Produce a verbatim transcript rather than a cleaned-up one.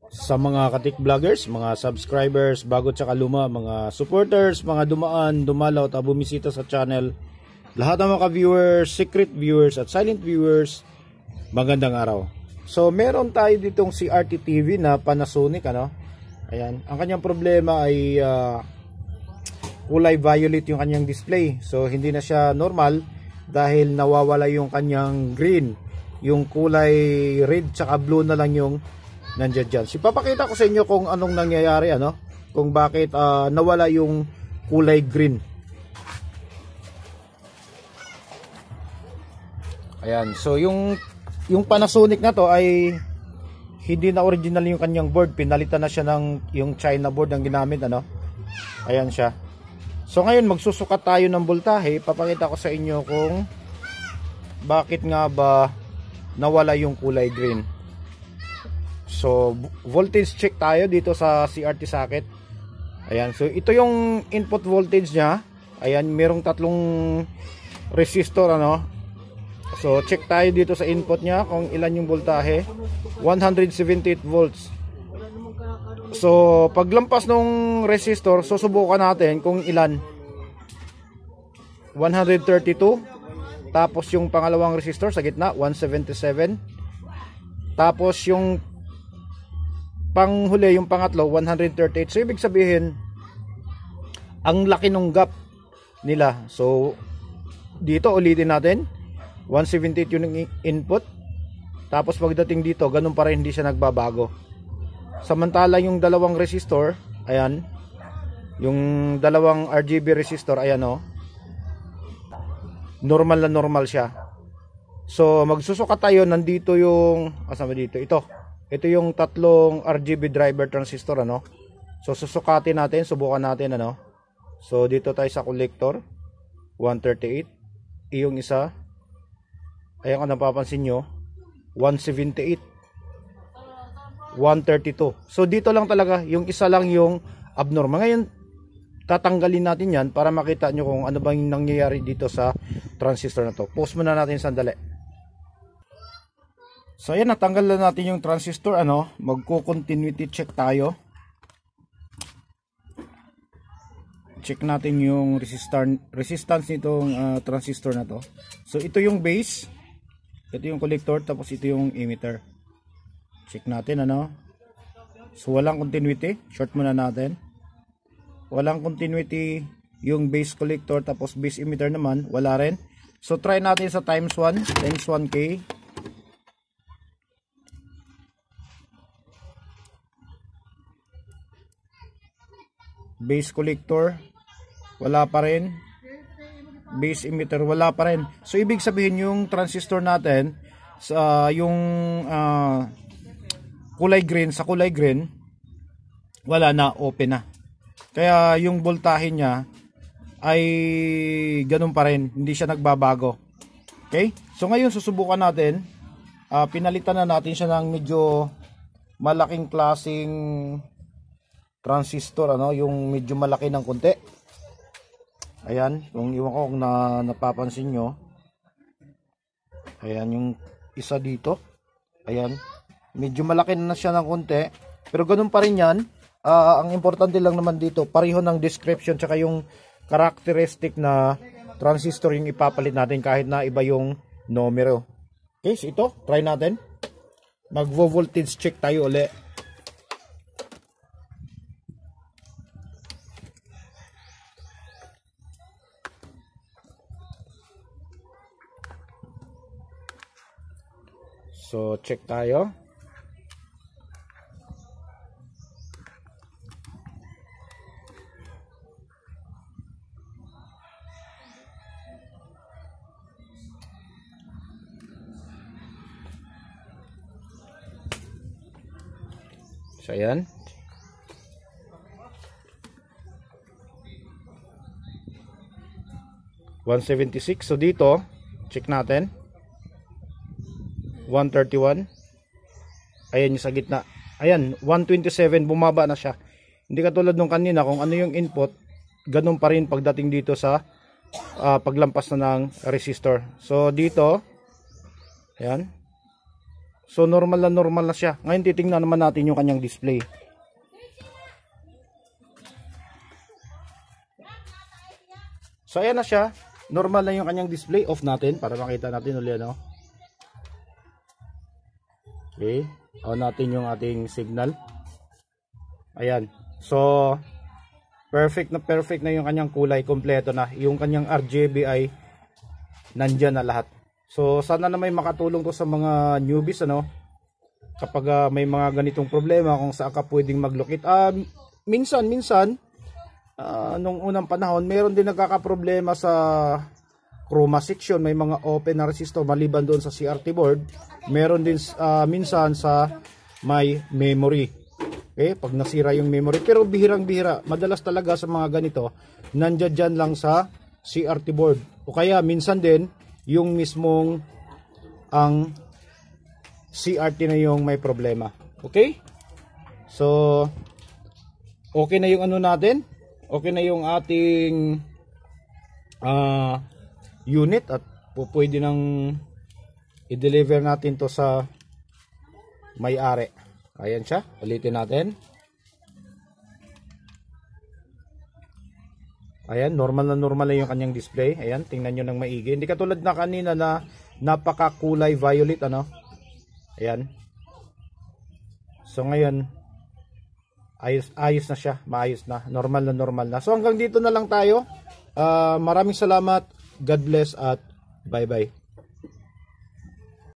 Sa mga katik vloggers, mga subscribers, bago tsaka luma, mga supporters, mga dumaan, dumalaw at bumisita sa channel, lahat ng mga viewers, secret viewers at silent viewers, magandang araw. So meron tayo ditong C R T T V na Panasonic, ano? Ayan, ang kanyang problema ay uh, kulay violet yung kanyang display. So hindi na siya normal dahil nawawala yung kanyang green. Yung kulay red tsaka blue na lang yung nandiyan dyan. So, papakita ko sa inyo kung anong nangyayari, ano? Kung bakit uh, nawala yung kulay green. Ayan. So, yung yung Panasonic na to ay hindi na original yung kanyang board. Pinalitan na siya ng yung China board ang ginamit, ano? Ayan siya. So, ngayon magsusukat tayo ng voltahe. Papakita ko sa inyo kung bakit nga ba nawala yung kulay green. So voltage check tayo dito sa C R T socket. Ayan, so ito yung input voltage niya. Ayan, merong tatlong resistor, ano. So check tayo dito sa input niya kung ilan yung voltahe. one seventy-eight volts. So paglampas ng resistor, susubukan natin kung ilan. one thirty-two. Tapos yung pangalawang resistor sa gitna, one seventy-seven. Tapos yung panghuli, yung pangatlo, one thirty-eight. So ibig sabihin, ang laki ng gap nila. So dito ulitin natin, one seventy-eight yung input. Tapos pagdating dito, ganun pa rin, hindi siya nagbabago. Samantala yung dalawang resistor, ayan, yung dalawang R G B resistor, ayan o, normal na normal siya. So magsusukat tayo, nandito yung, asama dito, ito. Ito yung tatlong R G B driver transistor, ano. So susukatin natin, subukan natin, ano. So dito tayo sa collector, one thirty-eight. Yung isa, ayan kung napapansin nyo, one seventy-eight, one thirty-two. So dito lang talaga, yung isa lang yung abnormal. Ngayon tatanggalin natin yan para makita nyo kung ano bang nangyayari dito sa transistor na to. Pause muna natin sandali. So ayan, natanggal na natin yung transistor, ano. Magko-continuity check tayo. Check natin yung resistor, resistance nitong uh, transistor na to. So ito yung base, ito yung collector, tapos ito yung emitter. Check natin, ano. So walang continuity, short muna natin. Walang continuity yung base collector, tapos base emitter naman, wala rin. So try natin sa times one, times one K. Base collector, wala pa rin. Base emitter, wala pa rin. So ibig sabihin yung transistor natin sa yung uh, kulay green, sa kulay green wala na, open na. Kaya yung voltahe niya ay ganun pa rin, hindi siya nagbabago. Okay? So ngayon susubukan natin, uh, pinalitan na natin siya ng medyo malaking klaseng transistor, ano, yung medyo malaki ng konti. Ayan, kung iwan ko kung na, napapansin nyo. Ayan, yung isa dito. Ayan, medyo malaki na siya ng konti. Pero ganun pa rin yan. Uh, ang importante lang naman dito, pareho ng description tsaka yung characteristic na transistor yung ipapalit natin kahit na iba yung numero. Okay, so ito, try natin. Mag-voltage check tayo ulit. So check tayo. So ayan. one seventy-six. So dito, check natin. one thirty-one. Ayan yung sa gitna. Ayan, one twenty-seven, bumaba na siya. Hindi katulad nung kanina, kung ano yung input, ganun pa rin pagdating dito sa uh, paglampas na ng resistor. So dito, ayan, So normal na normal na siya. Ngayon titingnan naman natin yung kanyang display. So ayan na siya. Normal na yung kanyang display. Off natin para makita natin ulit, no? Okay. On natin yung ating signal. Ayan. So perfect na perfect na yung kanyang kulay. Kompleto na. Yung kanyang R G B ay nandyan na lahat. So sana na may makatulong to sa mga newbies, ano? Kapag uh, may mga ganitong problema kung saan ka pwedeng maglukit. Ah, uh, minsan minsan uh, nung unang panahon, meron din nagkakaproblema sa chroma section, may mga open na resistor maliban doon sa C R T board. Meron din uh, minsan sa may memory. Okay, pag nasira yung memory, pero bihirang-bihira. Madalas talaga sa mga ganito, nandiyan dyan lang sa C R T board. O kaya minsan din yung mismong ang C R T na yung may problema. Okay? So okay na yung ano natin. Okay na yung ating uh, unit at pwede nang i-deliver natin to sa may-ari. Ayan siya. Ulitin natin. Ayan, normal na normal na yung kanyang display. Ayan, tingnan nyo ng maigi. Hindi katulad na kanina na napaka-kulay violet, ano? Ayan. So ngayon, ayos, ayos na siya. Maayos na. Normal na normal na. So hanggang dito na lang tayo. Uh, maraming salamat. God bless at bye-bye.